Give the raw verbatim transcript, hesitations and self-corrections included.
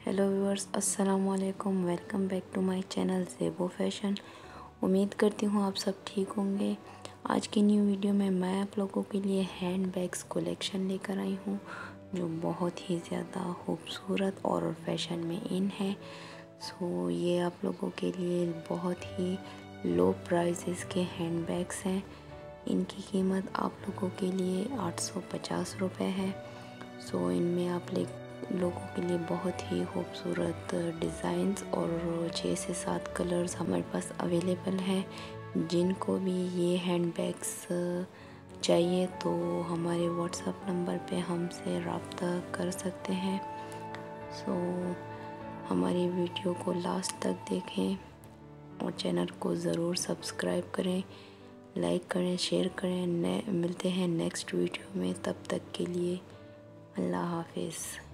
Hello viewers, अस्सलाम वालेकुम। Welcome back to my channel Zebo fashion. उम्मीद करती हूँ आप सब ठीक होंगे। आज की न्यू वीडियो में मैं आप लोगों के लिए हैंड बैग्स कलेक्शन लेकर आई हूँ जो बहुत ही ज़्यादा खूबसूरत और फैशन में इन है। सो ये आप लोगों के लिए बहुत ही लो प्राइसेस के हैंड बैग्स हैं। इनकी कीमत आप लोगों के लिए आठ सौ पचास रुपये है। सो इनमें आप ले लोगों के लिए बहुत ही खूबसूरत डिज़ाइंस और छः से सात कलर्स हमारे पास अवेलेबल हैं। जिनको भी ये हैंड बैग्स चाहिए तो हमारे व्हाट्सएप नंबर पे हमसे रब्ता कर सकते हैं। सो हमारी वीडियो को लास्ट तक देखें और चैनल को ज़रूर सब्सक्राइब करें, लाइक करें, शेयर करें। मिलते हैं नेक्स्ट वीडियो में, तब तक के लिए अल्लाह हाफिज़।